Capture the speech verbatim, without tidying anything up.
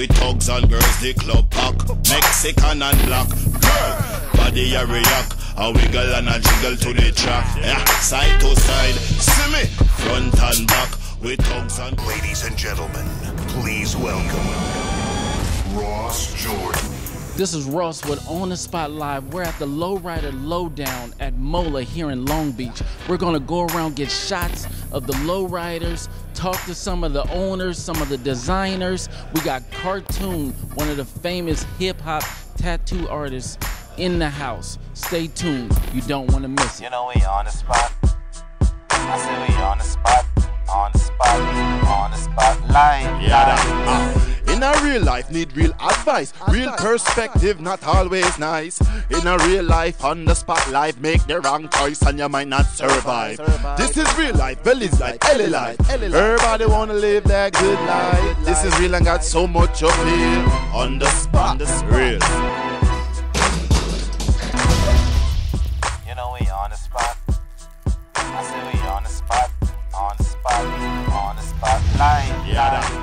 with thugs and girls, the club pack. Mexican and black, girl, body a react. A wiggle and a jiggle to the track. Yeah, side to side, see me, front and back, with thugs and... Ladies and gentlemen, please welcome Ross Jordan. This is Ross with On The Spot Live. We're at the Lowrider Lowdown at Molaa here in Long Beach. We're gonna go around, get shots of the lowriders, talk to some of the owners, some of the designers. We got Cartoon, one of the famous hip-hop tattoo artists in the house. Stay tuned, you don't want to miss it. You know we on the spot. I say we on the spot, on the spot, on the spot live. Yeah, that, uh. In a real life, need real advice. Real perspective, not always nice. In a real life, on the spot life, make the wrong choice and you might not survive. This is real life, Belly's life, Ellie life. Everybody wanna live that good life. This is real and got so much of it. On the spot, real. You know we on the spot. I say we on the spot, on the spot, on the spot live. Yeah, that.